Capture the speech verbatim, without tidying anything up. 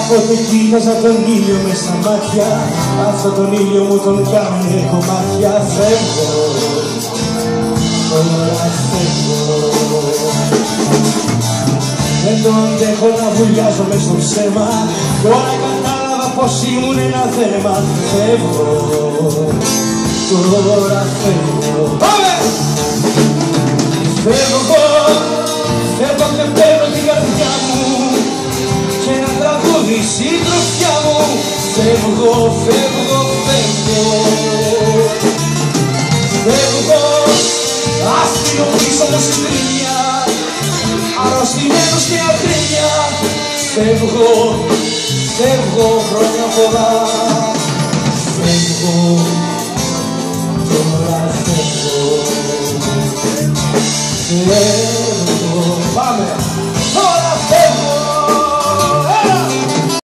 Κάποτε κοίταζα τον ήλιο μες στα μάτια, αυτό τον ήλιο μου τον κάνουνε κομμάτια. Φεύγω, τώρα φεύγω. Δεν το αντέχω να βουλιάζω μες στο ψέμα, τώρα κατάλαβα πως ήμουν ένα θέμα. Φεύγω, τώρα φεύγω. Πάμε! Φεύγω, φεύγω και παίρνω την καρδιά μου και ένα τραγούδι συντροφιά μου. Φεύγω, φεύγω, φεύγω. Φεύγω, άφηνω πίσω μου στην τρίμια, αρρωστημένος και αγρίμια. Φεύγω, φεύγω χρόνια πολλά. Φεύγω, τώρα φεύγω. Φεύγω, πάμε!